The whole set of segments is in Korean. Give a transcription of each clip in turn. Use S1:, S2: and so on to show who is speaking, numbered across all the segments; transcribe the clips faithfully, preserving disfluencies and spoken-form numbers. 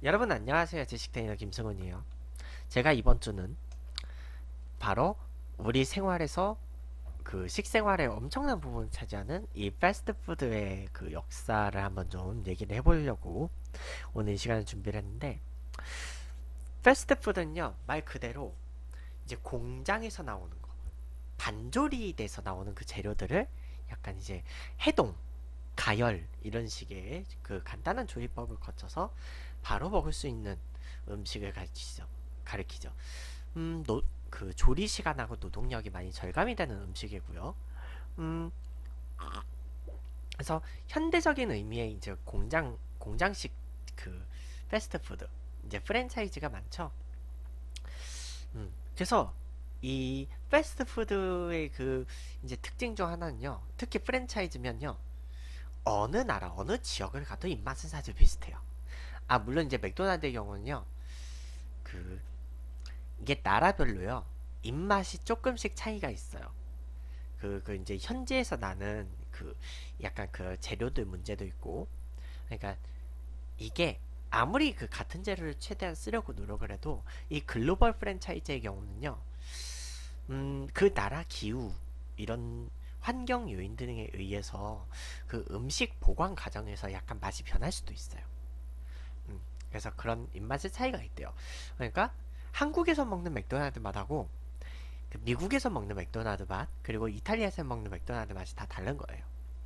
S1: 여러분 안녕하세요. 지식테이너 김승훈이에요. 제가 이번 주는 바로 우리 생활에서 그 식생활의 엄청난 부분을 차지하는 이 패스트푸드의 그 역사를 한번 좀 얘기를 해보려고 오늘 이 시간을 준비를 했는데, 패스트푸드는요 말 그대로 이제 공장에서 나오는 거, 반조리 돼서 나오는 그 재료들을 약간 이제 해동, 가열 이런 식의 그 간단한 조리법을 거쳐서 바로 먹을 수 있는 음식을 가르치죠. 가르치죠. 음, 노, 그 조리 시간하고 노동력이 많이 절감이 되는 음식이고요. 음, 그래서 현대적인 의미의 이제 공장 공장식 그 패스트푸드, 이제 프랜차이즈가 많죠. 음, 그래서 이 패스트푸드의 그 이제 특징 중 하나는요. 특히 프랜차이즈면요. 어느 나라 어느 지역을 가도 입맛은 사실 비슷해요. 아, 물론 이제 맥도날드의 경우는요. 그 이게 나라별로요. 입맛이 조금씩 차이가 있어요. 그, 그 이제 현지에서 나는 그 약간 그 재료들 문제도 있고, 그러니까 이게 아무리 그 같은 재료를 최대한 쓰려고 노력을 해도 이 글로벌 프랜차이즈의 경우는요, 음, 그 나라 기후 이런 환경 요인 등에 의해서 그 음식 보관 과정에서 약간 맛이 변할 수도 있어요. 음, 그래서 그런 입맛의 차이가 있대요. 그러니까 한국에서 먹는 맥도날드 맛하고 그 미국에서 먹는 맥도날드 맛, 그리고 이탈리아에서 먹는 맥도날드 맛이 다 다른 거예요.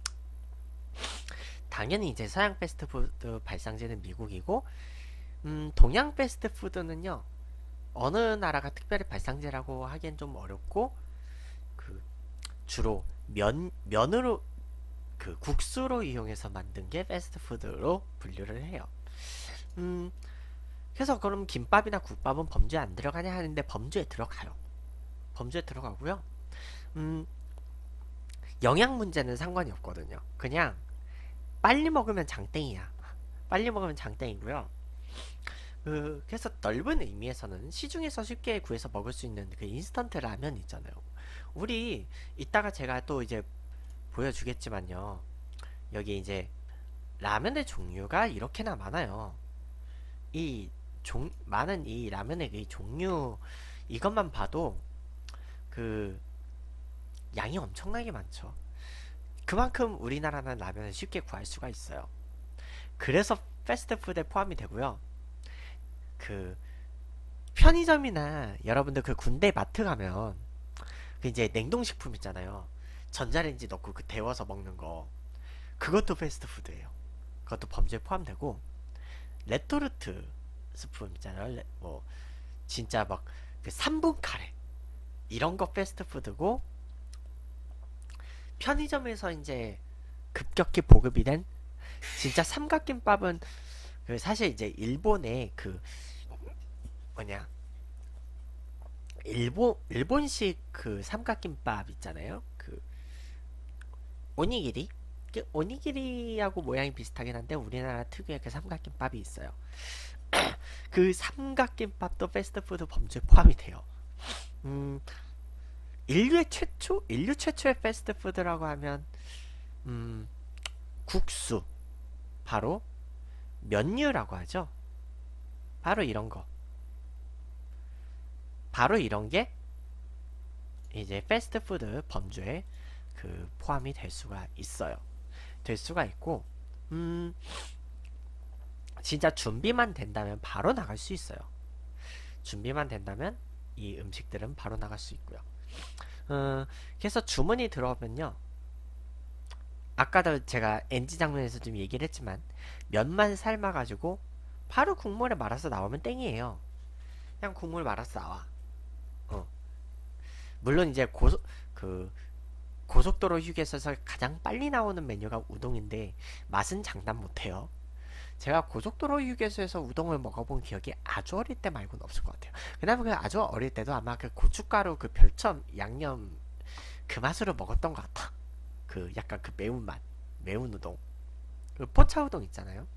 S1: 당연히 이제 서양 패스트푸드 발상지는 미국이고, 음, 동양 패스트푸드는요 어느 나라가 특별히 발상지라고 하기엔 좀 어렵고, 그 주로 면 면으로 그 국수로 이용해서 만든 게 패스트푸드로 분류를 해요. 음, 그래서 그럼 김밥이나 국밥은 범주에 안 들어가냐 하는데 범주에 들어가요. 범주에 들어가고요. 음, 영양 문제는 상관이 없거든요. 그냥 빨리 먹으면 장땡이야. 빨리 먹으면 장땡이고요. 그, 그래서 넓은 의미에서는 시중에서 쉽게 구해서 먹을 수 있는 그 인스턴트 라면 있잖아요. 우리 이따가 제가 또 이제 보여주겠지만요. 여기 이제 라면의 종류가 이렇게나 많아요. 이 종, 많은 이 라면의 이 종류 이것만 봐도 그 양이 엄청나게 많죠. 그만큼 우리나라는 라면을 쉽게 구할 수가 있어요. 그래서 패스트푸드에 포함이 되고요. 그 편의점이나 여러분들 그 군대 마트 가면 그 이제 냉동식품 있잖아요. 전자레인지 넣고 그 데워서 먹는 거. 그것도 패스트푸드예요. 그것도 범죄에 포함되고, 레토르트 스푼 있잖아요. 레- 뭐 진짜 막그 삼 분 카레 이런 거 패스트푸드고, 편의점에서 이제 급격히 보급이 된 진짜 삼각김밥은 그 사실 이제 일본의 그 뭐냐, 일본 일본식 그 삼각김밥 있잖아요. 그 오니기리, 그 오니기리하고 모양이 비슷하긴 한데 우리나라 특유의 그 삼각김밥이 있어요. 그 삼각김밥도 패스트푸드 범주에 포함이 돼요. 음, 인류의 최초 인류 최초의 패스트푸드라고 하면 음, 국수, 바로 면류라고 하죠. 바로 이런 거, 바로 이런 게 이제 패스트푸드 범주에 그 포함이 될 수가 있어요. 될 수가 있고, 음, 진짜 준비만 된다면 바로 나갈 수 있어요. 준비만 된다면 이 음식들은 바로 나갈 수 있고요. 어, 그래서 주문이 들어오면요. 아까도 제가 엔지 장면에서 좀 얘기를 했지만 면만 삶아가지고 바로 국물에 말아서 나오면 땡이에요. 그냥 국물 말아서 나와. 어. 물론 이제 고속 그 고속도로 휴게소에서 가장 빨리 나오는 메뉴가 우동인데 맛은 장담 못해요. 제가 고속도로 휴게소에서 우동을 먹어본 기억이 아주 어릴 때 말고는 없을 것 같아요. 그다음에 그 아주 어릴 때도 아마 그 고춧가루 그 별첨 양념 그 맛으로 먹었던 것 같아. 그 약간 그 매운맛, 매운 우동, 그 포차 우동 있잖아요.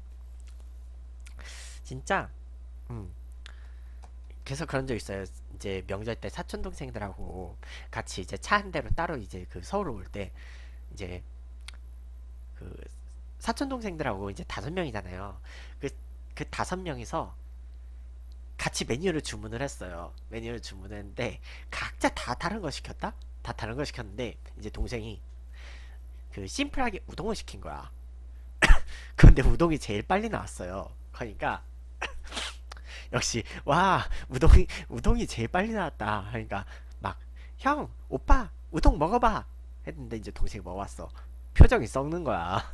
S1: 진짜. 음 그래서 그런 적 있어요. 이제 명절 때 사촌 동생들하고 같이 이제 차 한 대로 따로 이제 그 서울 올 때 이제 그 사촌 동생들하고 이제 다섯 명이잖아요. 그 그 다섯 명이서 같이 메뉴를 주문을 했어요. 메뉴를 주문했는데 각자 다 다른 거 시켰다? 다 다른 거 시켰는데 이제 동생이 그 심플하게 우동을 시킨 거야. 근데 우동이 제일 빨리 나왔어요. 그러니까 역시 와 우동이 우동이 제일 빨리 나왔다. 그러니까 막 형 오빠 우동 먹어봐 했는데 이제 동생이 먹어봤어. 표정이 썩는 거야.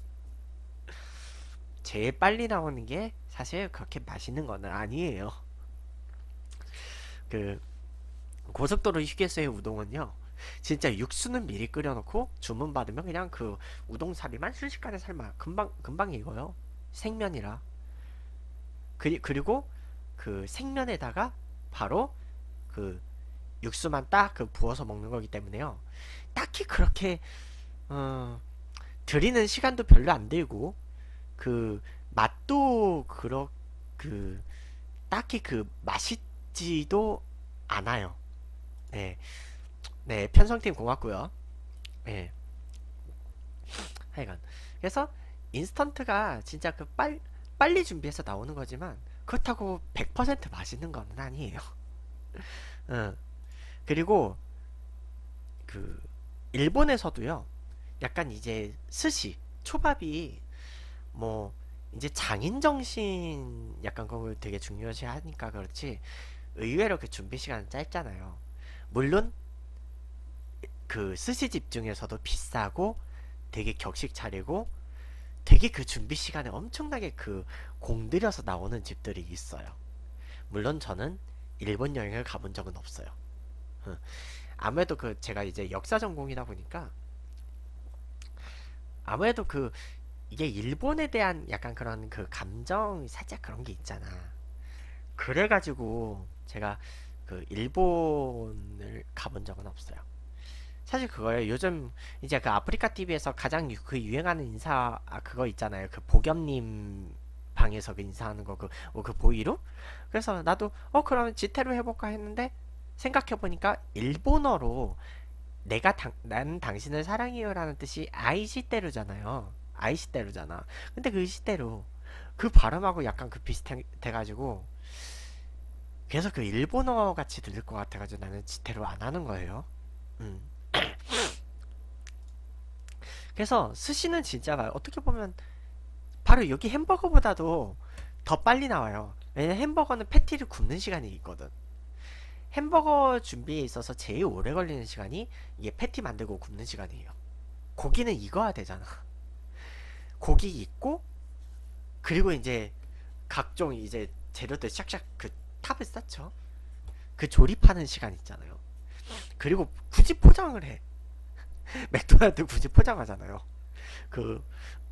S1: 제일 빨리 나오는 게 사실 그렇게 맛있는 거는 아니에요. 그 고속도로 휴게소의 우동은요 진짜 육수는 미리 끓여놓고 주문 받으면 그냥 그 우동사리만 순식간에 삶아 금방 금방 익어요. 생면이라. 그리, 그리고 그 생면에다가 바로 그 육수만 딱 그 부어서 먹는 거기 때문에요. 딱히 그렇게 어, 드리는 시간도 별로 안 들고 그 맛도 그렇 그 딱히 그 맛있지도 않아요. 네, 네 편성팀 고맙고요. 네, 하여간 그래서 인스턴트가 진짜 그 빨, 빨리 준비해서 나오는 거지만 그렇다고 백 퍼센트 맛있는 건 아니에요. 응. 그리고 그 일본에서도요 약간 이제 스시 초밥이 뭐 이제 장인 정신 약간 그걸 되게 중요시 하니까 그렇지 의외로 그 준비 시간은 짧잖아요. 물론 그 스시집 중에서도 비싸고 되게 격식 차리고 되게 그 준비 시간에 엄청나게 그 공들여서 나오는 집들이 있어요. 물론 저는 일본 여행을 가본 적은 없어요. 아무래도 그 제가 이제 역사 전공이다 보니까 아무래도 그 이게 일본에 대한 약간 그런 그 감정이 살짝 그런 게 있잖아. 그래가지고 제가 그 일본을 가본 적은 없어요. 사실 그거예요. 요즘 이제 그 아프리카 티비에서 가장 유, 그 유행하는 인사 아, 그거 있잖아요. 그 보겸님 방에서 그 인사하는 거 그 어, 그 보이로? 그래서 나도 어 그러면 지테로 해볼까 했는데 생각해보니까 일본어로 내가 당, 난 당신을 사랑해요라는 뜻이 아이시테루잖아요. 아이시테루잖아. 근데 그 시테루 그 발음하고 약간 그 비슷해가지고 그래서 그 일본어 같이 들릴 것 같아가지고 나는 지테루 안 하는 거예요. 음. 그래서 스시는 진짜 어떻게 보면 바로 여기 햄버거보다도 더 빨리 나와요. 왜냐면 햄버거는 패티를 굽는 시간이 있거든. 햄버거 준비에 있어서 제일 오래 걸리는 시간이 이게 패티 만들고 굽는 시간이에요. 고기는 익어야 되잖아. 고기 익고 그리고 이제 각종 이제 재료들 샥샥 그 탑을 쌓죠. 그 조립하는 시간 있잖아요. 그리고 굳이 포장을 해. 맥도날드 굳이 포장하잖아요. 그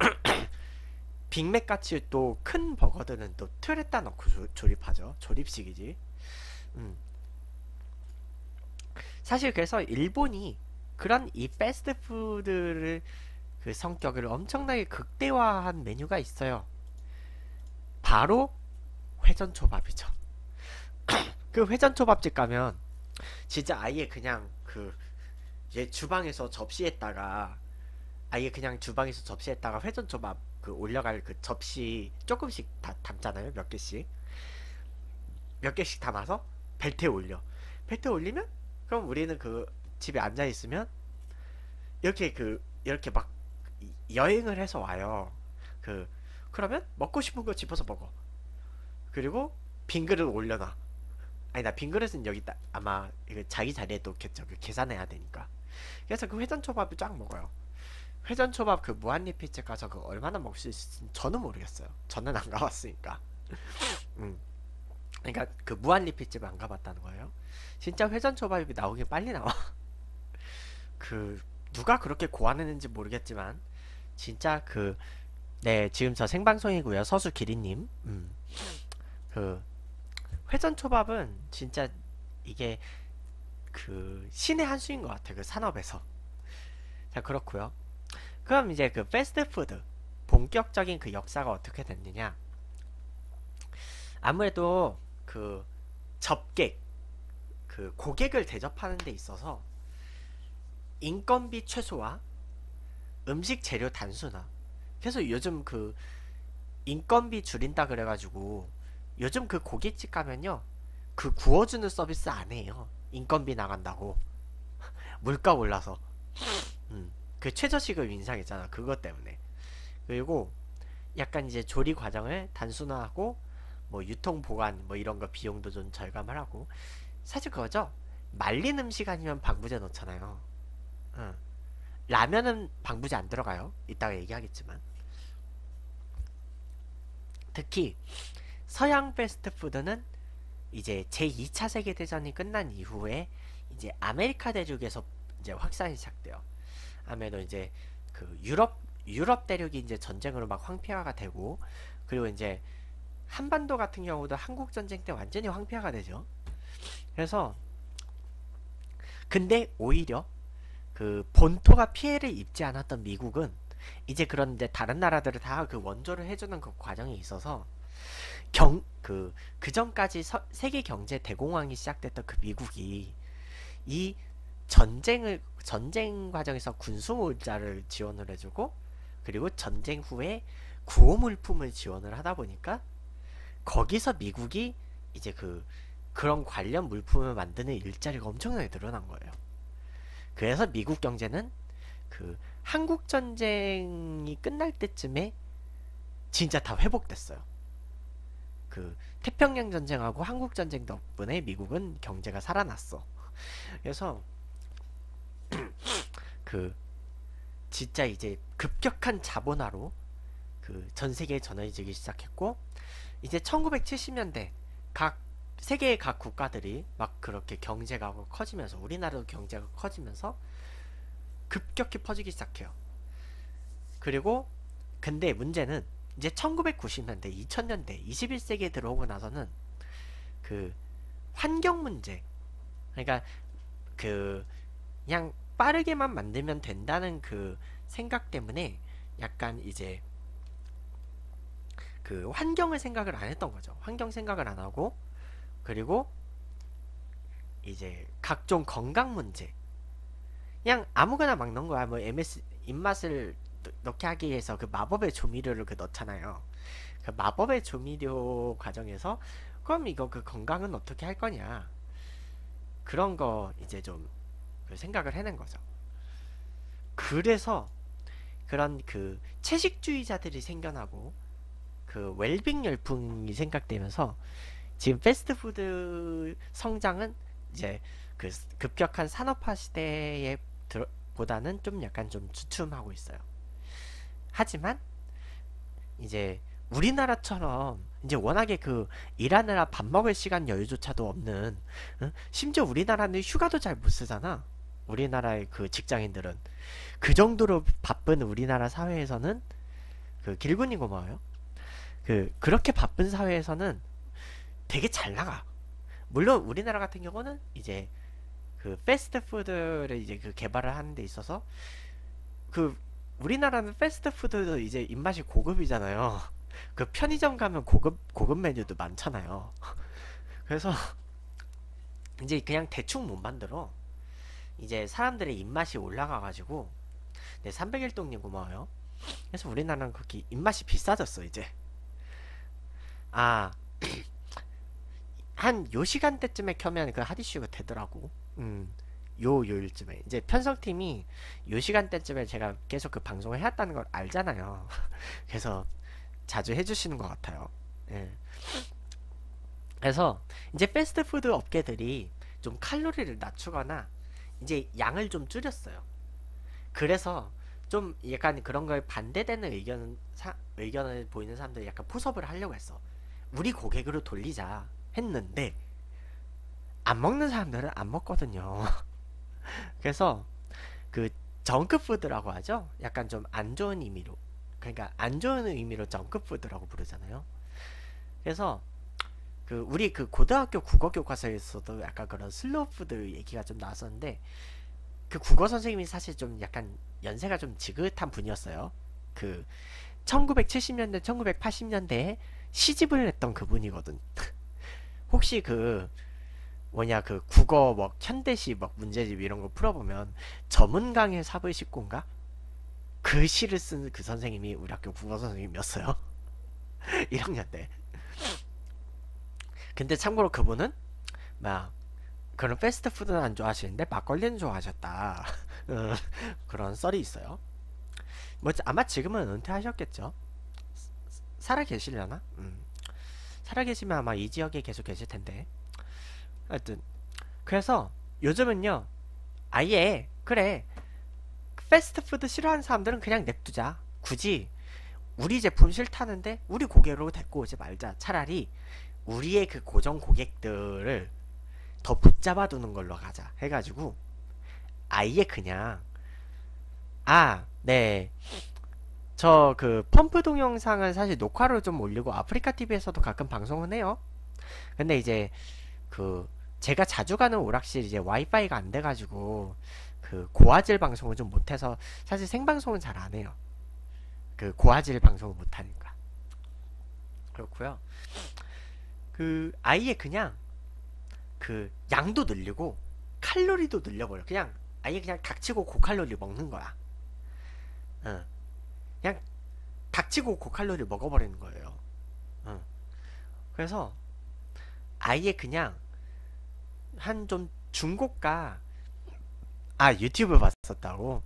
S1: 빅맥 같이 또 큰 버거들은 또 틀에다 넣고 조, 조립하죠. 조립식이지. 음. 사실 그래서 일본이 그런 이 패스트푸드를 그 성격을 엄청나게 극대화한 메뉴가 있어요. 바로 회전초밥이죠. 그 회전초밥집 가면 진짜 아예 그냥 그 이제 주방에서 접시에다가 아예 그냥 주방에서 접시에다가 회전초밥 그 올려갈 그 접시 조금씩 다 담잖아요. 몇 개씩 몇 개씩 담아서 벨트에 올려. 벨트에 올리면 그럼 우리는 그 집에 앉아 있으면 이렇게 그 이렇게 막 여행을 해서 와요. 그 그러면 먹고 싶은 거 집어서 먹어. 그리고 빈 그릇 올려놔. 아니 나 빈 그릇은 여기 다 아마 이거 자기 자리에 놓겠죠. 그 계산해야 되니까. 그래서 그 회전초밥을 쫙 먹어요. 회전초밥 그 무한리필집 가서 그 얼마나 먹을 수 있을지 저는 모르겠어요. 저는 안 가봤으니까. 음. 그러니까 그 무한리필집을 안 가봤다는 거예요. 진짜 회전초밥이 나오긴 빨리 나와. 그 누가 그렇게 고안했는지 모르겠지만 진짜 그 네 지금 저 생방송이고요. 서수기리님. 음. 그 회전초밥은 진짜 이게 그 신의 한 수인 것 같아요. 그 산업에서. 자 그렇고요. 그럼 이제 그 패스트푸드 본격적인 그 역사가 어떻게 됐느냐? 아무래도 그 접객 그 고객을 대접하는 데 있어서 인건비 최소화, 음식 재료 단순화. 그래서 요즘 그 인건비 줄인다 그래가지고 요즘 그 고깃집 가면요, 그 구워주는 서비스 안 해요. 인건비 나간다고. 물가 올라서. 음, 그 최저시급 인상했잖아. 그것 때문에. 그리고 약간 이제 조리 과정을 단순화하고 뭐 유통 보관 뭐 이런 거 비용도 좀 절감을 하고. 사실 그거죠. 말린 음식 아니면 방부제 넣잖아요. 응. 라면은 방부제 안 들어가요. 이따가 얘기하겠지만. 특히 서양 패스트푸드는 이제 제이 차 세계대전이 끝난 이후에 이제 아메리카 대륙에서 이제 확산이 시작돼요. 아무래도 이제 그 유럽 유럽 대륙이 이제 전쟁으로 막 황폐화가 되고, 그리고 이제 한반도 같은 경우도 한국 전쟁 때 완전히 황폐화가 되죠. 그래서 근데 오히려 그 본토가 피해를 입지 않았던 미국은 이제 그런데 다른 나라들을 다 그 원조를 해주는 그 과정에 있어서 경 그 그 전까지 서- 세계 경제 대공황이 시작됐던 그 미국이 이 전쟁을 전쟁 과정에서 군수물자를 지원을 해주고, 그리고 전쟁 후에 구호물품을 지원을 하다 보니까 거기서 미국이 이제 그 그런 관련 물품을 만드는 일자리가 엄청나게 늘어난 거예요. 그래서 미국 경제는 그 한국 전쟁이 끝날 때쯤에 진짜 다 회복됐어요. 그 태평양 전쟁하고 한국 전쟁 덕분에 미국은 경제가 살아났어. 그래서 그 진짜 이제 급격한 자본화로 그 전 세계에 전해지기 시작했고, 이제 천구백칠십 년대 각 세계의 각 국가들이 막 그렇게 경제가 커지면서 우리나라도 경제가 커지면서 급격히 퍼지기 시작해요. 그리고 근데 문제는 이제 천구백구십 년대, 이천 년대, 이십일 세기에 들어오고 나서는 그 환경 문제, 그러니까 그 그냥 빠르게만 만들면 된다는 그 생각 때문에 약간 이제 그 환경을 생각을 안 했던 거죠. 환경 생각을 안 하고, 그리고 이제 각종 건강 문제, 그냥 아무거나 막 넣은 거야. 뭐 엠에스 입맛을 넣게 하기 위해서 그 마법의 조미료를 그 넣잖아요. 그 마법의 조미료 과정에서 그럼 이거 그 건강은 어떻게 할 거냐, 그런 거 이제 좀 그 생각을 해낸 거죠. 그래서 그런 그 채식주의자들이 생겨나고 그 웰빙 열풍이 생각되면서 지금 패스트푸드 성장은 이제 그 급격한 산업화 시대에 들어, 보다는 좀 약간 좀 주춤하고 있어요. 하지만 이제 우리나라처럼 이제 워낙에 그 일하느라 밥 먹을 시간 여유조차도 없는, 응? 심지어 우리나라는 휴가도 잘 못 쓰잖아. 우리나라의 그 직장인들은 그 정도로 바쁜 우리나라 사회에서는 그 길군이 고마워요. 그 그렇게 바쁜 사회에서는 되게 잘 나가. 물론 우리나라 같은 경우는 이제 그 패스트푸드를 이제 그 개발을 하는 데 있어서 그 우리나라는 패스트푸드도 이제 입맛이 고급이잖아요. 그 편의점 가면 고급 고급 메뉴도 많잖아요. 그래서 이제 그냥 대충 못 만들어. 이제 사람들의 입맛이 올라가가지고. 네, 삼백일 동님 고마워요. 그래서 우리나라는 그렇게 입맛이 비싸졌어 이제. 아, 한 요 시간대쯤에 켜면 그 핫이슈가 되더라고. 음, 요 요일쯤에 이제 편성팀이 요 시간대쯤에 제가 계속 그 방송을 해왔다는 걸 알잖아요. 그래서 자주 해주시는 것 같아요. 예. 그래서 이제 패스트푸드 업계들이 좀 칼로리를 낮추거나 이제 양을 좀 줄였어요. 그래서 좀 약간 그런 거에 반대되는 의견 사, 의견을 보이는 사람들이 약간 포섭을 하려고 했어. 우리 고객으로 돌리자 했는데 안 먹는 사람들은 안 먹거든요. 그래서 그 정크푸드라고 하죠. 약간 좀 안 좋은 의미로, 그러니까 안 좋은 의미로 정크푸드라고 부르잖아요. 그래서 그 우리 그 고등학교 국어 교과서에서도 약간 그런 슬로우푸드 얘기가 좀 나왔었는데, 그 국어 선생님이 사실 좀 약간 연세가 좀 지긋한 분이었어요. 그 천구백칠십 년대 천구백팔십 년대에 시집을 냈던 그분이거든. 혹시 그 뭐냐 그 국어 뭐 현대시 막 문제집 이런 거 풀어보면 저문강의 사부십고인가 그 시를 쓴 그 선생님이 우리 학교 국어 선생님이었어요. 일 학년 때. 근데 참고로 그분은 막 그런 패스트푸드는 안 좋아하시는데 막걸리는 좋아하셨다. 어, 그런 썰이 있어요. 뭐 아마 지금은 은퇴하셨겠죠. 살아 계시려나? 음. 살아 계시면 아마 이 지역에 계속 계실 텐데. 하여튼 그래서 요즘은요. 아예 그래 패스트푸드 싫어하는 사람들은 그냥 냅두자. 굳이 우리 제품 싫다는데 우리 고객으로 데리고 오지 말자. 차라리 우리의 그 고정 고객들을 더 붙잡아 두는 걸로 가자 해가지고 아예 그냥 아, 네. 저 그 펌프 동영상을 사실 녹화로 좀 올리고 아프리카 티비에서도 가끔 방송은 해요. 근데 이제 그 제가 자주 가는 오락실 이제 와이파이가 안 돼가지고 그 고화질 방송을 좀 못해서 사실 생방송은 잘 안 해요. 그 고화질 방송을 못하니까. 그렇고요. 그 아예 그냥 그 양도 늘리고 칼로리도 늘려버려. 그냥 아예 그냥 닥치고 고칼로리 먹는 거야. 응. 그냥 닥치고 고칼로리 먹어버리는 거예요. 응. 그래서 아예 그냥 한 좀 중고가 아 유튜브 봤었다고?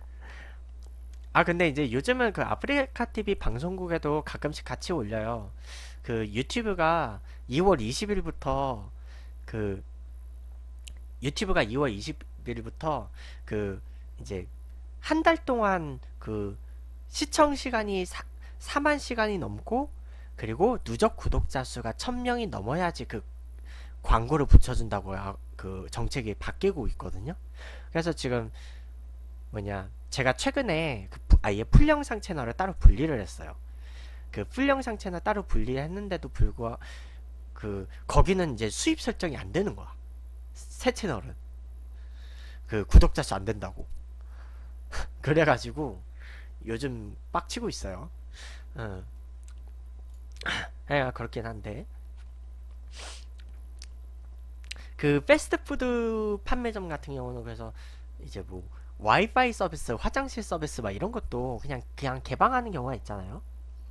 S1: 아 근데 이제 요즘은 그 아프리카 티비 방송국에도 가끔씩 같이 올려요. 그 유튜브가 이월 이십일부터 그 유튜브가 이월 이십일부터 그 이제 한 달 동안 그 시청 시간이 사, 사만 시간이 넘고 그리고 누적 구독자 수가 천 명이 넘어야지 그 광고를 붙여준다고 그 정책이 바뀌고 있거든요. 그래서 지금 뭐냐 제가 최근에 그 아예 풀영상 채널을 따로 분리를 했어요. 그 풀영상 채널 따로 분리했는데도 불구하고 그 거기는 이제 수입 설정이 안 되는 거야. 새 채널은 그 구독자 수 안 된다고. 그래가지고 요즘 빡치고 있어요. 어. 예, 그렇긴 한데 그 패스트푸드 판매점 같은 경우는 그래서 이제 뭐 와이파이 서비스, 화장실 서비스 막 이런 것도 그냥 그냥 개방하는 경우가 있잖아요.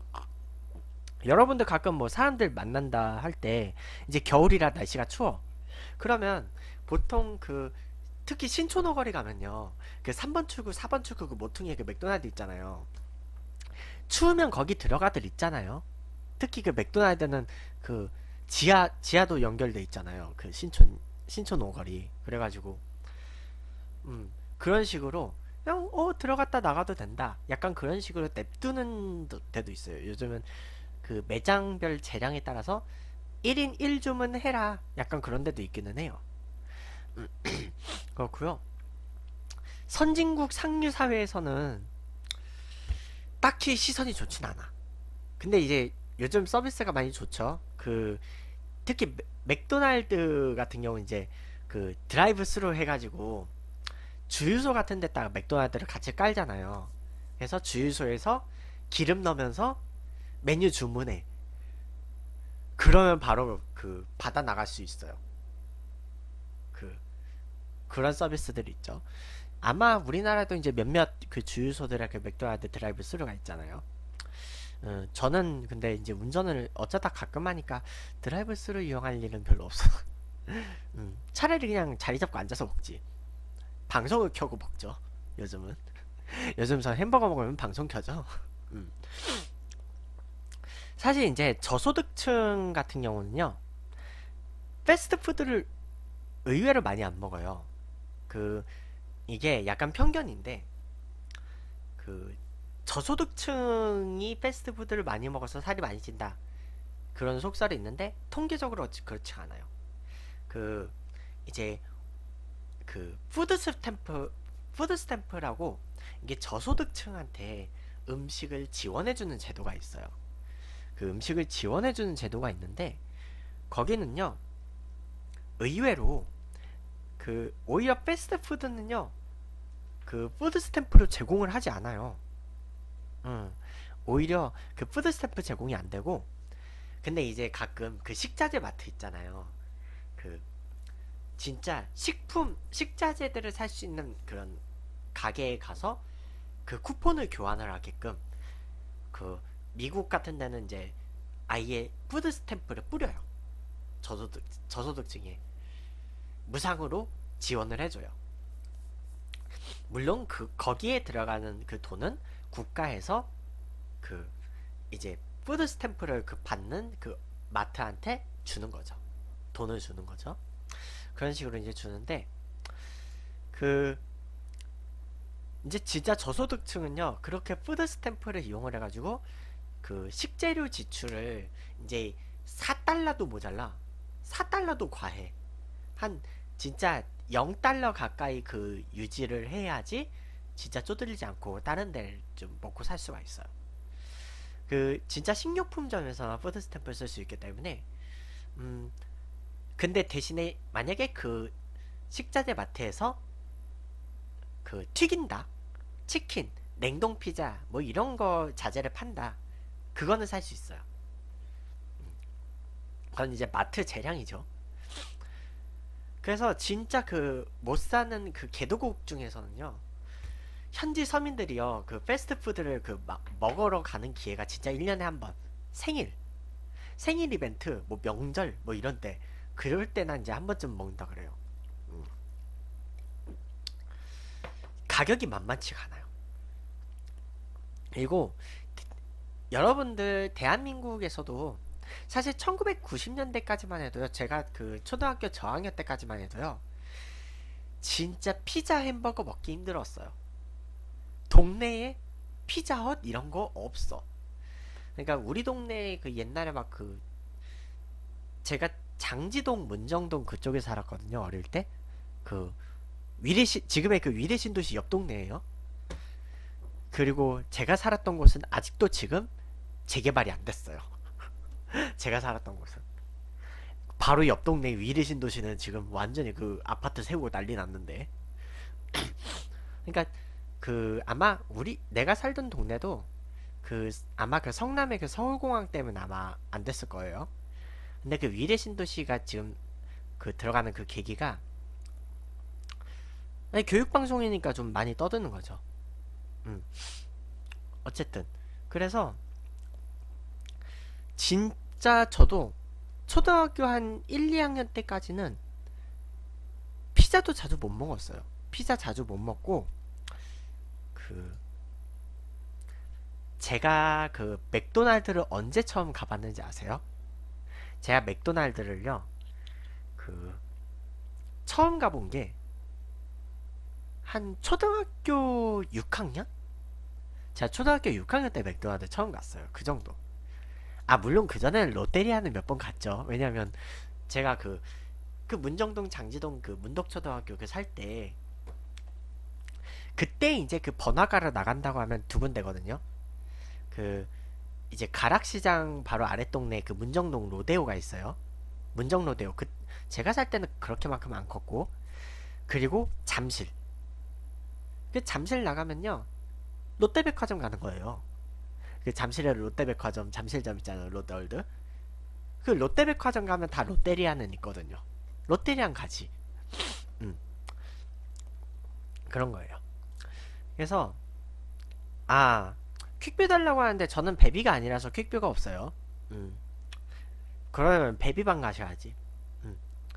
S1: 여러분들 가끔 뭐 사람들 만난다 할 때 이제 겨울이라 날씨가 추워. 그러면 보통 그 특히 신촌호 거리 가면요. 그 삼 번 출구, 사 번 출구 그 모퉁이에 그 맥도날드 있잖아요. 추우면 거기 들어가들 있잖아요. 특히 그 맥도날드는 그 지하 지하도 연결돼 있잖아요. 그 신촌 신촌 오거리. 그래가지고 음 그런 식으로 그냥 어 들어갔다 나가도 된다. 약간 그런 식으로 냅두는 데도 있어요. 요즘은 그 매장별 재량에 따라서 일 인 일 주문 해라. 약간 그런 데도 있기는 해요. 그렇고요. 선진국 상류 사회에서는 딱히 시선이 좋진 않아. 근데 이제 요즘 서비스가 많이 좋죠. 그 특히 맥- 맥도날드 같은 경우 이제 그 드라이브 스루 해가지고 주유소 같은 데다가 맥도날드를 같이 깔잖아요. 그래서 주유소에서 기름 넣으면서 메뉴 주문해. 그러면 바로 그 받아 나갈 수 있어요. 그 그런 서비스들이 있죠. 아마 우리나라도 이제 몇몇 그 주유소들에 그 맥도날드 드라이브 스루가 있잖아요. 어, 저는 근데 이제 운전을 어쩌다 가끔 하니까 드라이브 스루 이용할 일은 별로 없어. 음, 차라리 그냥 자리 잡고 앉아서 먹지. 방송을 켜고 먹죠. 요즘은. 요즘 저 햄버거 먹으면 방송 켜죠. 음. 사실 이제 저소득층 같은 경우는요. 패스트푸드를 의외로 많이 안 먹어요. 그 이게 약간 편견인데 그 저소득층이 패스트푸드를 많이 먹어서 살이 많이 찐다. 그런 속설이 있는데 통계적으로 그렇지 않아요. 그 이제 그 푸드 스탬프 푸드 스탬프라고 이게 저소득층한테 음식을 지원해주는 제도가 있어요. 그 음식을 지원해주는 제도가 있는데 거기는요 의외로 그 오히려 패스트푸드는요 그 푸드 스탬프로 제공을 하지 않아요. 음, 오히려 그 푸드 스탬프 제공이 안 되고 근데 이제 가끔 그 식자재 마트 있잖아요. 그 진짜 식품 식자재들을 살 수 있는 그런 가게에 가서 그 쿠폰을 교환을 하게끔 그 미국 같은 데는 이제 아예 푸드 스탬프를 뿌려요. 저소득, 저소득층에 무상으로 지원을 해줘요. 물론 그 거기에 들어가는 그 돈은 국가에서 그 이제 푸드 스탬프를 그 받는 그 마트한테 주는 거죠. 돈을 주는 거죠. 그런 식으로 이제 주는데, 그 이제 진짜 저소득층은요, 그렇게 푸드 스탬프를 이용을 해가지고 그 식재료 지출을 이제 사 달러도 모자라, 사 달러도 과해. 한 진짜 영 달러 가까이 그 유지를 해야지 진짜 쪼들리지 않고 다른 데를 좀 먹고 살 수가 있어요. 그 진짜 식료품점에서 푸드 스탬프를 쓸 수 있기 때문에, 음 근데 대신에 만약에 그 식자재 마트에서 그 튀긴다, 치킨, 냉동 피자 뭐 이런 거 자재를 판다, 그거는 살 수 있어요. 그건 이제 마트 재량이죠. 그래서 진짜 그 못 사는 그 개도국 중에서는요, 현지 서민들이요 그 패스트푸드를 그 막 먹으러 가는 기회가 진짜 일 년에 한 번, 생일 생일 이벤트 뭐 명절 뭐 이런 때, 그럴 때나 이제 한 번쯤 먹는다 그래요. 음. 가격이 만만치가 않아요. 그리고 여러분들 대한민국에서도 사실 천구백구십 년대까지만 해도요, 제가 그 초등학교 저학년 때까지만 해도요, 진짜 피자 햄버거 먹기 힘들었어요. 동네에 피자헛 이런 거 없어. 그러니까 우리 동네에 그 옛날에 막 그 제가 장지동 문정동 그쪽에 살았거든요, 어릴 때. 그 위례시, 지금의 그 위례신도시 옆 동네예요. 그리고 제가 살았던 곳은 아직도 지금 재개발이 안 됐어요. 제가 살았던 곳은 바로 옆 동네 위례신도시는 지금 완전히 그 아파트 세우고 난리 났는데. 그러니까 그 아마 우리 내가 살던 동네도 그 아마 그 성남의 그 서울공항 때문에 아마 안 됐을 거예요. 근데 그 위례신도시가 지금 그 들어가는 그 계기가, 아니, 교육방송이니까 좀 많이 떠드는 거죠. 음. 어쨌든 그래서 진짜 저도 초등학교 한 일, 이 학년 때까지는 피자도 자주 못 먹었어요. 피자 자주 못 먹고, 그 제가 그 맥도날드를 언제 처음 가봤는지 아세요? 제가 맥도날드를요 그 처음 가본 게 한 초등학교 육 학년? 제가 초등학교 육 학년 때 맥도날드 처음 갔어요. 그 정도. 아, 물론 그 전에는 롯데리아는 몇 번 갔죠. 왜냐면 제가 그, 그 문정동 장지동 그 문덕초등학교 그 살 때, 그때 이제 그 번화가를 나간다고 하면 두 군데거든요. 그 이제 가락시장 바로 아랫동네 그 문정동 로데오가 있어요. 문정 로데오. 그 제가 살 때는 그렇게만큼 안 컸고, 그리고 잠실. 그 잠실 나가면요, 롯데백화점 가는 거예요. 그 잠실에 롯데백화점, 잠실점 있잖아요, 롯데월드. 그 롯데백화점 가면 다 롯데리아는 있거든요. 롯데리아는 가지. 음. 그런 거예요. 그래서 아, 퀵뷰 달라고 하는데 저는 베비가 아니라서 퀵뷰가 없어요. 음. 그러면 베비방 가셔야지. 음.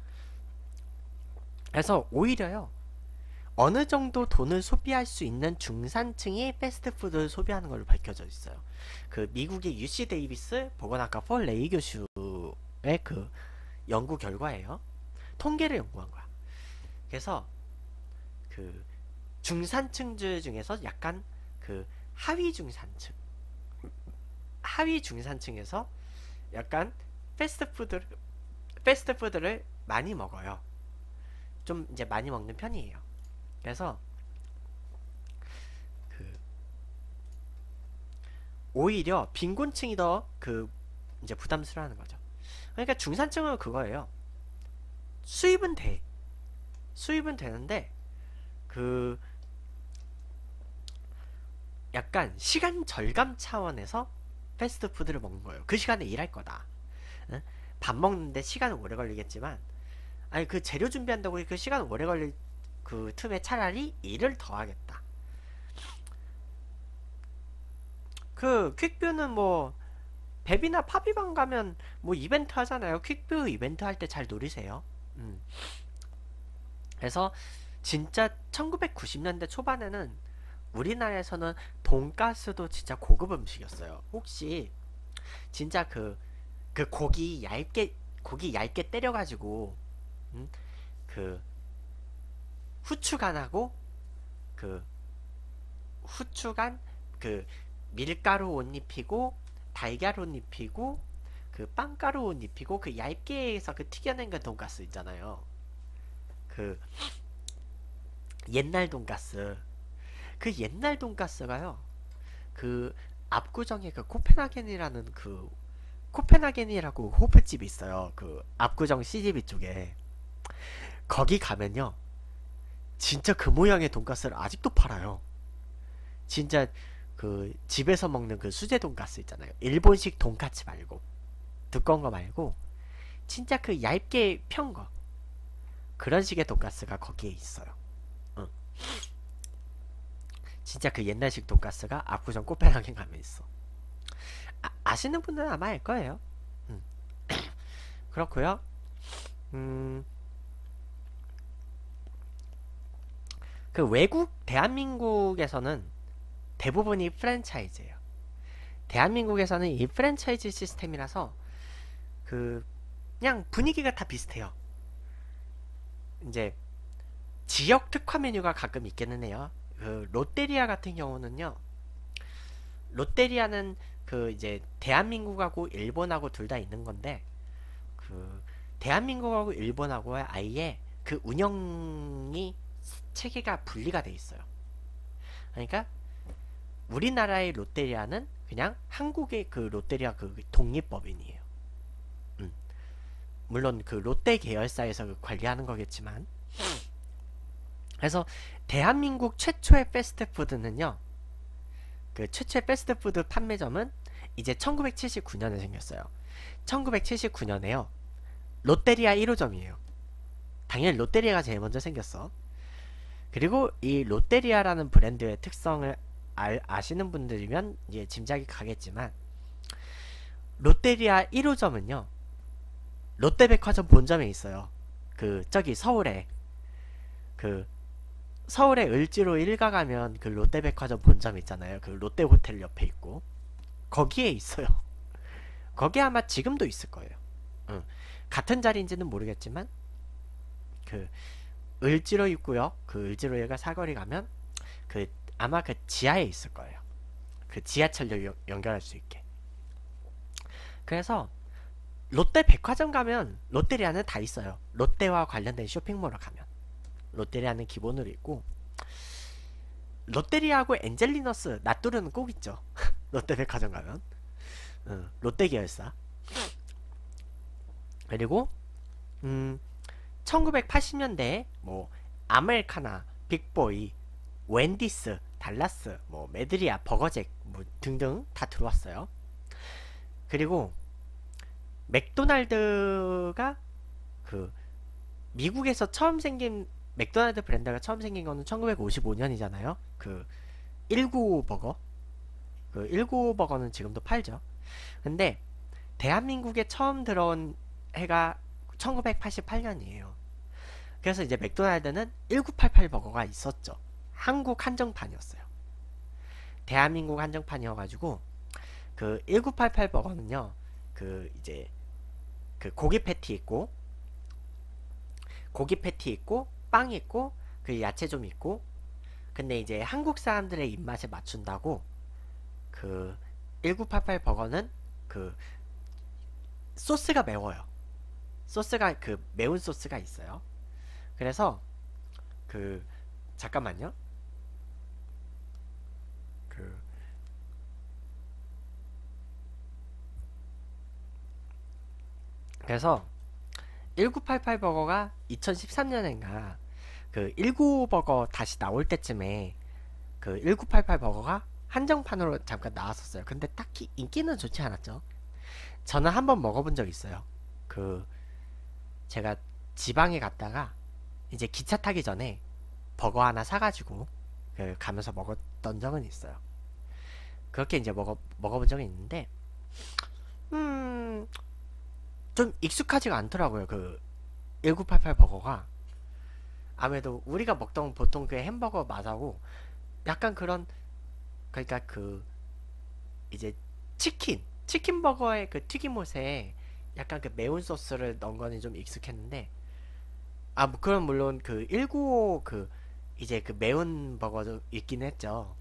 S1: 그래서 오히려요, 어느 정도 돈을 소비할 수 있는 중산층이 패스트푸드를 소비하는 걸로 밝혀져 있어요. 그 미국의 유씨 데이비스 보건학과 폴 레이 교수의 그 연구 결과예요. 통계를 연구한 거야. 그래서 그 중산층들 중에서 약간 그 하위 중산층, 하위 중산층에서 약간 패스트푸드를 패스트푸드를 많이 먹어요. 좀 이제 많이 먹는 편이에요. 그래서 그 오히려 빈곤층이 더 그 이제 부담스러워하는 거죠. 그러니까 중산층은 그거예요. 수입은 돼. 수입은 되는데 그 약간 시간 절감 차원에서 패스트푸드를 먹는 거예요. 그 시간에 일할 거다. 응? 밥 먹는데 시간은 오래 걸리겠지만, 아니 그 재료 준비한다고 그 시간 오래 걸릴 그 틈에 차라리 일을 더 하겠다. 그 퀵뷰는 뭐 베비나 파비방 가면 뭐 이벤트 하잖아요. 퀵뷰 이벤트 할 때 잘 노리세요. 음. 그래서 진짜 천구백구십 년대 초반에는 우리나라에서는 돈가스도 진짜 고급 음식이었어요. 혹시 진짜 그, 그 고기 얇게 고기 얇게 때려가지고 음? 그 후추간하고 그 후추간 그 밀가루 옷 입히고 달걀 옷 입히고 그 빵가루 옷 입히고 그 얇게 해서 그 튀겨낸 그 돈가스 있잖아요. 그 옛날 돈가스. 그 옛날 돈가스가요. 그 압구정에 그 코펜하겐이라는 그 코펜하겐이라고 호프집이 있어요. 그 압구정 씨지비 쪽에. 거기 가면요. 진짜 그 모양의 돈가스를 아직도 팔아요. 진짜 그 집에서 먹는 그 수제 돈가스 있잖아요. 일본식 돈까츠 말고 두꺼운 거 말고 진짜 그 얇게 편 거. 그런 식의 돈가스가 거기에 있어요. 응. 진짜 그 옛날식 돈가스가 압구정 코펜하겐 가면 있어. 아, 아시는 분들은 아마 알 거예요. 음. 그렇고요. 음, 그 외국 대한민국에서는 대부분이 프랜차이즈예요. 대한민국에서는 이 프랜차이즈 시스템이라서 그 그냥 분위기가 다 비슷해요. 이제 지역 특화 메뉴가 가끔 있기는 해요. 그 롯데리아 같은 경우는요. 롯데리아는 그 이제 대한민국하고 일본하고 둘 다 있는 건데 그 대한민국하고 일본하고 아예 그 운영이 체계가 분리가 돼 있어요. 그러니까 우리나라의 롯데리아는 그냥 한국의 그 롯데리아 그 독립법인이에요. 음. 물론 그 롯데 계열사에서 그 관리하는 거겠지만 그래서 대한민국 최초의 패스트푸드는요. 그 최초의 패스트푸드 판매점은 이제 천구백칠십구 년에 생겼어요. 천구백칠십구 년에요. 롯데리아 일 호점이에요. 당연히 롯데리아가 제일 먼저 생겼어. 그리고 이 롯데리아라는 브랜드의 특성을 알, 아시는 분들이면 이제 짐작이 가겠지만 롯데리아 일 호점은요. 롯데백화점 본점에 있어요. 그 저기 서울에 그 서울에 을지로 일가 가면 그 롯데백화점 본점 있잖아요. 그 롯데호텔 옆에 있고 거기에 있어요. 거기 아마 지금도 있을 거예요. 응. 같은 자리인지는 모르겠지만 그 을지로 있고요. 그 을지로 일가 사거리 가면 그 아마 그 지하에 있을 거예요. 그 지하철역 연- 연결할 수 있게. 그래서 롯데 백화점 가면 롯데리아는 다 있어요. 롯데와 관련된 쇼핑몰을 가면 롯데리아는 기본으로 있고 롯데리아하고 엔젤리너스 나뚜루는 꼭 있죠. 롯데 백화점 가면 응, 롯데 계열사. 그리고 음, 천구백팔십 년대에 뭐 아메리카나, 빅보이, 웬디스, 달라스, 뭐 메드리아, 버거잭 뭐 등등 다 들어왔어요. 그리고 맥도날드가 그 미국에서 처음 생긴 맥도날드 브랜드가 처음 생긴 거는 천구백오십오 년이잖아요. 그 일구오오 버거. 그 일구오오 버거는 지금도 팔죠. 근데 대한민국에 처음 들어온 해가 천구백팔십팔 년이에요. 그래서 이제 맥도날드는 천구백팔십팔 버거가 있었죠. 한국 한정판이었어요. 대한민국 한정판이어가지고 그 천구백팔십팔 버거는요. 그 이제 그 고기 패티 있고 고기 패티 있고 빵 있고 그 야채 좀 있고 근데 이제 한국 사람들의 입맛에 맞춘다고 그 천구백팔십팔 버거는 그 소스가 매워요. 소스가 그 매운 소스가 있어요. 그래서 그 잠깐만요. 그 그래서 천구백팔십팔 버거가 이천십삼 년인가 그 천구백오십오 버거 다시 나올 때쯤에 그 천구백팔십팔 버거가 한정판으로 잠깐 나왔었어요. 근데 딱히 인기는 좋지 않았죠. 저는 한번 먹어본 적 있어요. 그 제가 지방에 갔다가 이제 기차 타기 전에 버거 하나 사가지고 그 가면서 먹었던 적은 있어요. 그렇게 이제 먹어 먹어본 적이 있는데 음, 좀 익숙하지가 않더라고요. 그 천구백팔십팔 버거가. 아무래도 우리가 먹던 보통 그 햄버거 맛하고 약간 그런, 그러니까 그 이제 치킨 치킨 버거의 그 튀김옷에 약간 그 매운 소스를 넣은 거는 좀 익숙했는데, 아 뭐 그럼 물론 그 천구백구십오 그 이제 그 매운 버거도 있긴 했죠.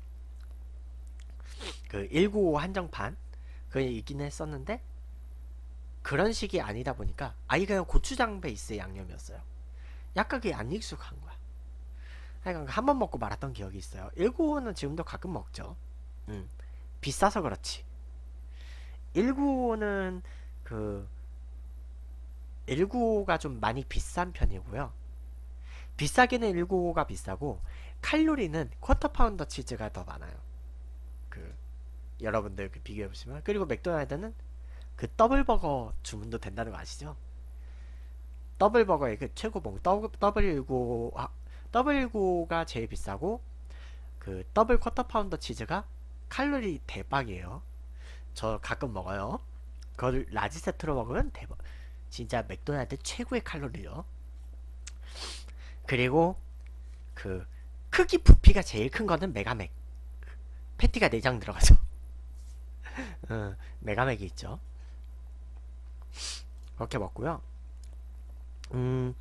S1: 그 천구백구십오 한정판 그게 있긴 했었는데, 그런 식이 아니다 보니까 아예 그냥 고추장 베이스의 양념이었어요. 약간 그게 안 익숙한 거야. 하여간 한 번 먹고 말았던 기억이 있어요. 천구백구십오는 지금도 가끔 먹죠. 음, 비싸서 그렇지. 천구백구십오는 그 천구백구십오가 좀 많이 비싼 편이고요. 비싸기는 천구백구십오가 비싸고 칼로리는 쿼터 파운더 치즈가 더 많아요. 그 여러분들 그 비교해 보시면. 그리고 맥도날드는 그 더블버거 주문도 된다는 거 아시죠? 더블버거의 그 최고봉 더블 천구백십오, 아, 천구백십오가 제일 비싸고 그 더블 쿼터 파운더 치즈가 칼로리 대박이에요. 저 가끔 먹어요. 그걸 라지 세트로 먹으면 대박. 진짜 맥도날드 최고의 칼로리요. 그리고 그 크기 부피가 제일 큰 거는 메가맥. 패티가 네 장 들어가죠. 어, 메가맥이 있죠. 그렇게 먹고요. 음,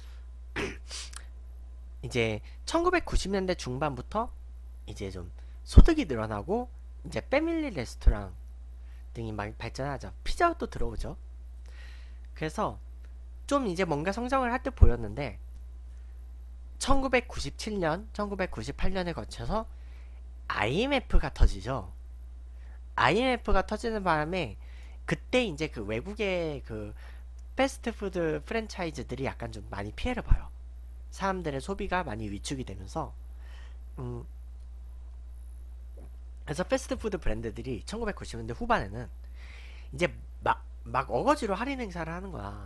S1: 이제 천구백구십 년대 중반부터 이제 좀 소득이 늘어나고 이제 패밀리 레스토랑 등이 많이 발전하죠. 피자도 들어오죠. 그래서 좀 이제 뭔가 성장을 할 때 보였는데, 천구백구십칠 년, 천구백구십팔 년에 거쳐서 아이엠에프가 터지죠. 아이엠에프가 터지는 바람에 그때 이제 그 외국의 그 패스트푸드 프랜차이즈들이 약간 좀 많이 피해를 봐요. 사람들의 소비가 많이 위축이 되면서, 음, 그래서 패스트푸드 브랜드들이 천구백구십 년대 후반에는 이제 막, 막 어거지로 할인 행사를 하는 거야.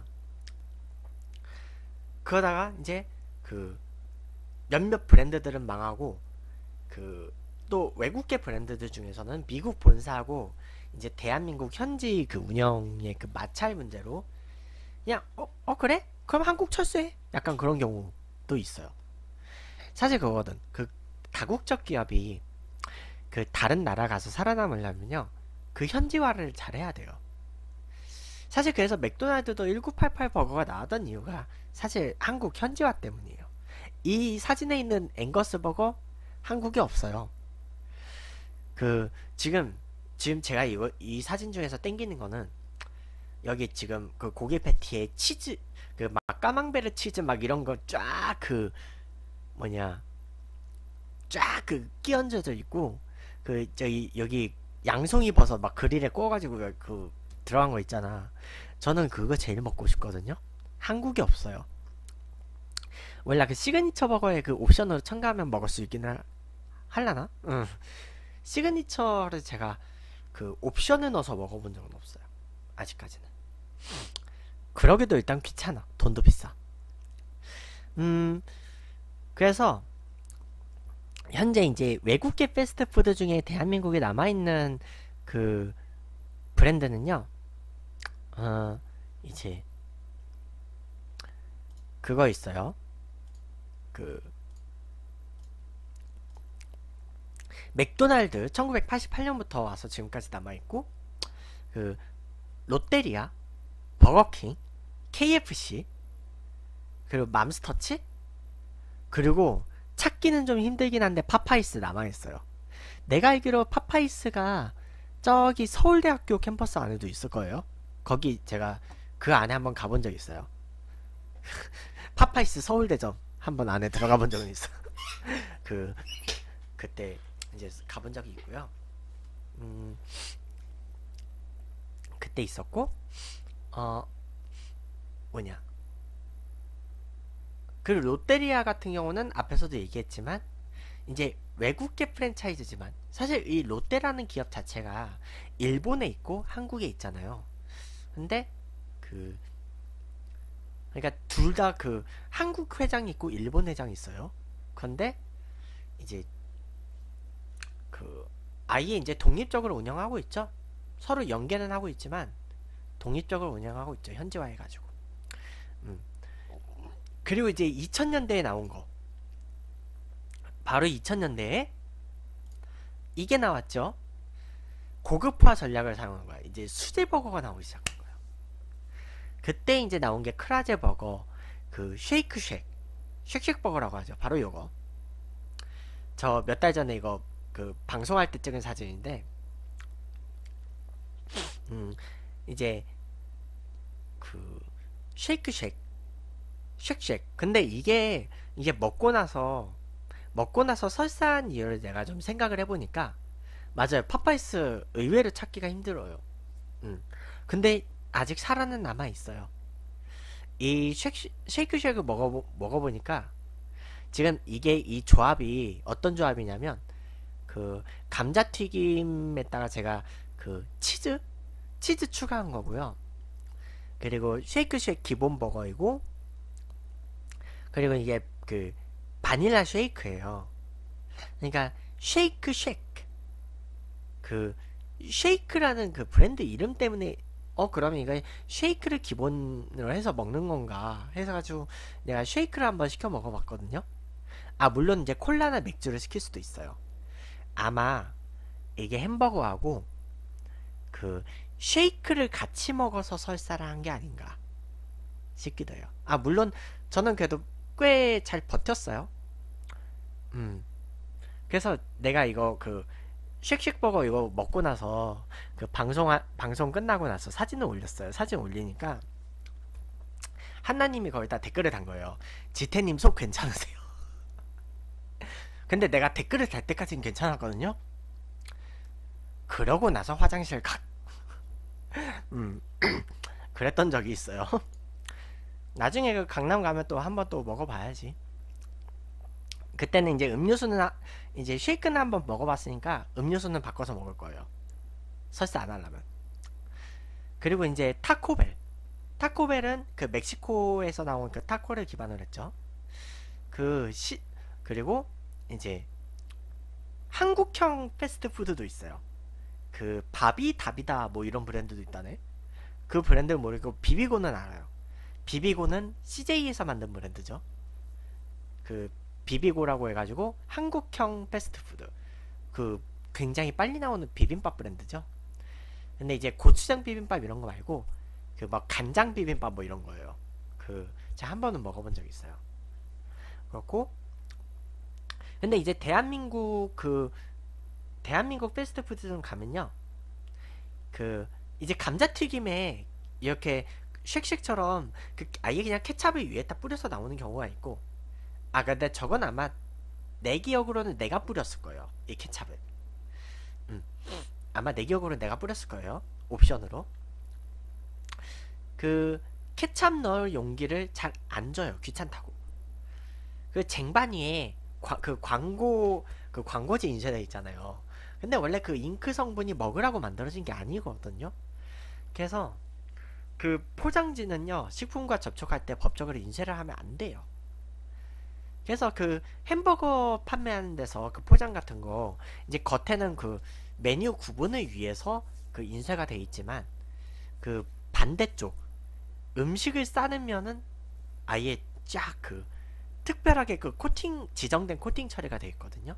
S1: 그러다가 이제 그 몇몇 브랜드들은 망하고, 그 또 외국계 브랜드들 중에서는 미국 본사하고 이제 대한민국 현지 그 운영의 그 마찰 문제로 그냥 어, 어 그래? 그럼 한국 철수해? 약간 그런 경우도 있어요. 사실 그거거든. 그 다국적 기업이 그 다른 나라 가서 살아남으려면요, 그 현지화를 잘해야 돼요. 사실 그래서 맥도날드도 천구백팔십팔 버거가 나왔던 이유가 사실 한국 현지화 때문이에요. 이 사진에 있는 앵거스 버거 한국에 없어요. 그 지금 지금 제가 이거 이 사진 중에서 땡기는 거는, 여기 지금 그 고기 패티에 치즈 그 막 까망베르 치즈 막 이런 거 쫙 그 뭐냐 쫙 그 끼얹어져 있고, 그 저기 여기 양송이 버섯 막 그릴에 구워가지고 그 들어간 거 있잖아. 저는 그거 제일 먹고 싶거든요. 한국에 없어요. 원래 그 시그니처 버거에 그 옵션으로 첨가하면 먹을 수 있긴 하, 할라나? 응. 시그니처를 제가 그 옵션을 넣어서 먹어본 적은 없어요. 아직까지는. 그러기도 일단 귀찮아. 돈도 비싸. 음, 그래서 현재 이제 외국계 패스트푸드 중에 대한민국에 남아있는 그 브랜드는요, 어, 이제 그거 있어요. 그 맥도날드 천구백팔십팔 년부터 와서 지금까지 남아있고, 그 롯데리아, 버거킹, 케이에프씨, 그리고 맘스터치, 그리고 찾기는 좀 힘들긴 한데 파파이스 남아있어요. 내가 알기로 파파이스가 저기 서울대학교 캠퍼스 안에도 있을 거예요. 거기 제가 그 안에 한번 가본 적 있어요. 파파이스 서울대점 한번 안에 들어가 본 적은 있어. 그 그때 이제 가본 적이 있고요. 음, 그때 있었고, 어 뭐냐 그리고 롯데리아 같은 경우는 앞에서도 얘기했지만 이제 외국계 프랜차이즈지만, 사실 이 롯데라는 기업 자체가 일본에 있고 한국에 있잖아요. 근데 그 그러니까 둘 다 그 한국 회장이 있고 일본 회장이 있어요. 근데 이제 그 아예 이제 독립적으로 운영하고 있죠. 서로 연계는 하고 있지만 독립적으로 운영하고 있죠. 현지화 해가지고. 음. 그리고 이제 이천 년대에 나온 거, 바로 이천 년대에 이게 나왔죠. 고급화 전략을 사용한 거야. 이제 수제 버거가 나오기 시작한 거야. 그때 이제 나온 게 크라제 버거, 그 쉐이크 쉑, 쉑쉑 버거라고 하죠. 바로 요거. 저 몇 달 전에 이거 그 방송할 때 찍은 사진인데, 음 이제 그 쉐이크 쉑, 쉑쉑. 근데 이게 이게 먹고 나서 먹고 나서 설사한 이유를 내가 좀 생각을 해보니까, 맞아요. 팝아이스 의외로 찾기가 힘들어요. 음. 근데 아직 살아는 남아 있어요. 이 쉑, 쉐이크 쉑을 먹어 먹어보니까 지금 이게 이 조합이 어떤 조합이냐면, 그 감자튀김에다가 제가 그 치즈 치즈 추가한 거고요. 그리고 쉐이크 쉑 기본 버거이고, 그리고 이게 그 바닐라 쉐이크예요. 그러니까 쉐이크 쉑, 그 쉐이크라는 그 브랜드 이름 때문에 어 그러면 이거 쉐이크를 기본으로 해서 먹는 건가 해서 가지고 내가 쉐이크를 한번 시켜 먹어봤거든요. 아 물론 이제 콜라나 맥주를 시킬 수도 있어요. 아마 이게 햄버거하고 그 쉐이크를 같이 먹어서 설사를 한 게 아닌가 싶기도 해요. 아 물론 저는 그래도 꽤 잘 버텼어요. 음 그래서 내가 이거 그 쉑쉑버거 이거 먹고 나서 그 방송 방송 끝나고 나서 사진을 올렸어요. 사진 올리니까 한나님이 거기다 댓글을 단 거예요. 지태님 속 괜찮으세요? 근데 내가 댓글을 달 때까지는 괜찮았거든요. 그러고 나서 화장실 가. 음 그랬던 적이 있어요. 나중에 그 강남 가면 또 한번 또 먹어봐야지. 그때는 이제 음료수는 하, 이제 쉐이크는 한번 먹어봤으니까 음료수는 바꿔서 먹을 거예요. 설사 안 하려면. 그리고 이제 타코벨. 타코벨은 그 멕시코에서 나온 그 타코를 기반으로 했죠. 그 시, 그리고 이제 한국형 패스트푸드도 있어요. 그 바비 다비다 뭐 이런 브랜드도 있다네. 그 브랜드를 모르고 비비고는 알아요. 비비고는 씨제이에서 만든 브랜드죠. 그 비비고라고 해가지고 한국형 패스트푸드, 그 굉장히 빨리 나오는 비빔밥 브랜드죠. 근데 이제 고추장 비빔밥 이런 거 말고 그 막 간장 비빔밥 뭐 이런 거예요. 그 제가 한 번은 먹어본 적 있어요. 그렇고 근데 이제 대한민국 그 대한민국 패스트푸드점 가면요, 그 이제 감자튀김에 이렇게 쉑쉑처럼 그 아예 그냥 케찹을 위에다 뿌려서 나오는 경우가 있고, 아 근데 저건 아마 내 기억으로는 내가 뿌렸을 거예요. 이 케찹을. 음. 아마 내 기억으로는 내가 뿌렸을 거예요. 옵션으로. 그 케찹 넣을 용기를 잘 안 줘요. 귀찮다고. 그 쟁반 위에 과, 그 광고 그 광고지 인쇄돼 있잖아요. 근데 원래 그 잉크 성분이 먹으라고 만들어진 게 아니거든요. 그래서 그 포장지는요, 식품과 접촉할 때 법적으로 인쇄를 하면 안 돼요. 그래서 그 햄버거 판매하는 데서 그 포장 같은 거 이제 겉에는 그 메뉴 구분을 위해서 그 인쇄가 돼 있지만, 그 반대쪽 음식을 싸는 면은 아예 쫙 그 특별하게 그 코팅, 지정된 코팅 처리가 돼 있거든요.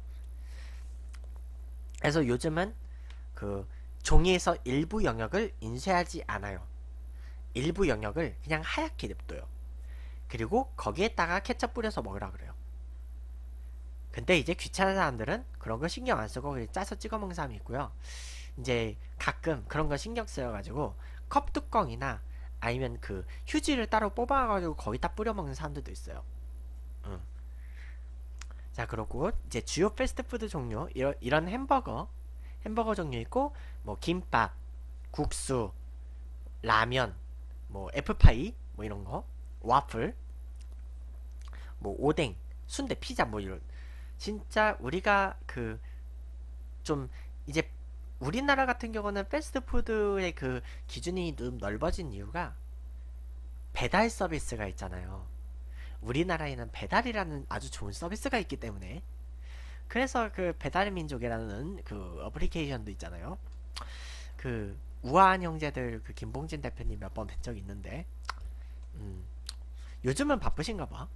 S1: 그래서 요즘은 그 종이에서 일부 영역을 인쇄하지 않아요. 일부 영역을 그냥 하얗게 냅둬요. 그리고 거기에다가 케첩 뿌려서 먹으라 그래요. 근데 이제 귀찮은 사람들은 그런 거 신경 안 쓰고 그냥 짜서 찍어 먹는 사람이 있고요. 이제 가끔 그런 거 신경 쓰여가지고 컵 뚜껑이나 아니면 그 휴지를 따로 뽑아가지고 거기다 뿌려 먹는 사람들도 있어요. 응. 자, 그렇고 이제 주요 패스트푸드 종류, 이런, 이런 햄버거 햄버거 종류 있고, 뭐 김밥, 국수, 라면, 뭐 애플파이 뭐 이런 거, 와플, 뭐 오뎅, 순대, 피자 뭐 이런, 진짜 우리가 그 좀 이제 우리나라 같은 경우는 패스트푸드의 그 기준이 좀 넓어진 이유가 배달 서비스가 있잖아요. 우리나라에는 배달이라는 아주 좋은 서비스가 있기 때문에. 그래서 그 배달의 민족이라는 그 어플리케이션도 있잖아요. 그 우아한 형제들 그 김봉진 대표님 몇 번 뵌 적 있는데 음, 요즘은 바쁘신가 봐.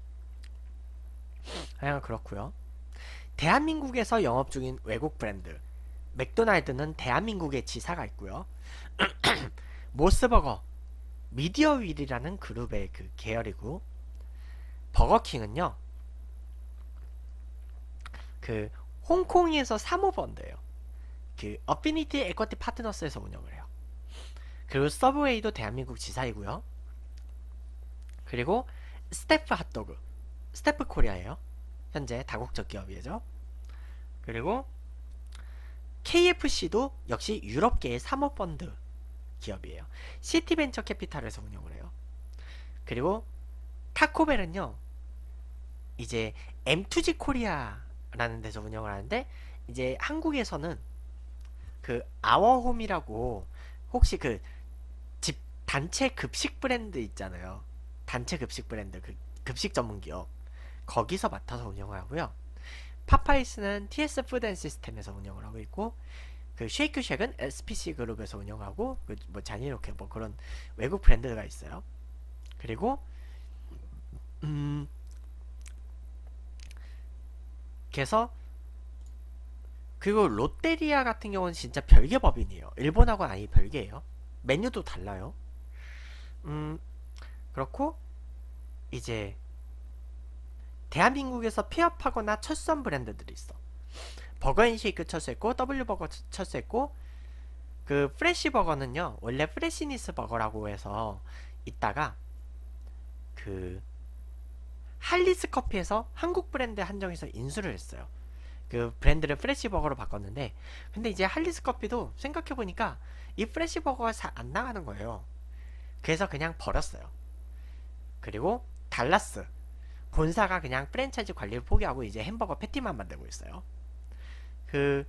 S1: 그냥 그렇고요. 대한민국에서 영업 중인 외국 브랜드 맥도날드는 대한민국에 지사가 있고요. 모스버거, 미디어윌이라는 그룹의 그 계열이고, 버거킹은요 그 홍콩에서 사모펀드예요. 그 어피니티 에쿼티 파트너스에서 운영을 해요. 그리고 서브웨이도 대한민국 지사이고요. 그리고 스태프 핫도그, 스태프 코리아예요. 현재 다국적 기업이죠. 그리고 케이에프씨도 역시 유럽계의 사모펀드 기업이에요. 시티벤처 캐피탈에서 운영을 해요. 그리고 타코벨은요 이제 엠투지 코리아라는 데서 운영을 하는데, 이제 한국에서는 그 아워홈이라고, 혹시 그 집 단체 급식 브랜드 있잖아요. 단체 급식 브랜드, 그 급식 전문 기업, 거기서 맡아서 운영을 하고요. 파파이스는 티에스 푸드 앤 시스템에서 운영을 하고 있고, 그 쉐이크쉑은 에스피씨 그룹에서 운영하고, 그 뭐 잔이로케 뭐 그런 외국 브랜드가 있어요. 그리고 음 그래서 그리고 롯데리아 같은 경우는 진짜 별개 법인이에요. 일본하고는 아예 별개예요. 메뉴도 달라요. 음 그렇고 이제 대한민국에서 폐업하거나 철수한 브랜드들이 있어. 버거앤쉐이크 철수했고, W버거 철수했고, 그 프레시버거는요 원래 프레시니스 버거라고 해서 있다가 그 할리스 커피에서 한국 브랜드 한정해서 인수를 했어요. 그 브랜드를 프레시버거로 바꿨는데, 근데 이제 할리스 커피도 생각해보니까 이 프레시버거가 잘 안 나가는 거예요. 그래서 그냥 버렸어요. 그리고 달라스 본사가 그냥 프랜차이즈 관리를 포기하고 이제 햄버거 패티만 만들고 있어요. 그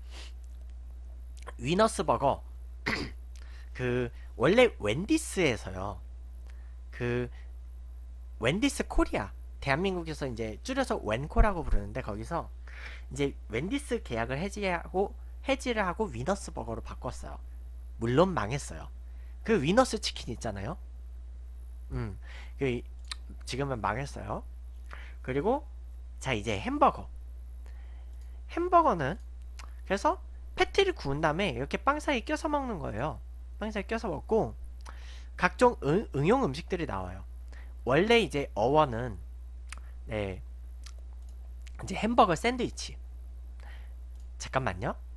S1: 위너스 버거 그 원래 웬디스에서요. 그 웬디스 코리아, 대한민국에서 이제 줄여서 웬코라고 부르는데, 거기서 이제 웬디스 계약을 해지하고 해지를 하고 위너스 버거로 바꿨어요. 물론 망했어요. 그 위너스 치킨 있잖아요. 음, 그 지금은 망했어요. 그리고 자 이제 햄버거. 햄버거는 그래서 패티를 구운 다음에 이렇게 빵 사이에 껴서 먹는 거예요. 빵 사이에 껴서 먹고 각종 응, 응용 음식들이 나와요. 원래 이제 어원은 네 이제 햄버거 샌드위치. 잠깐만요.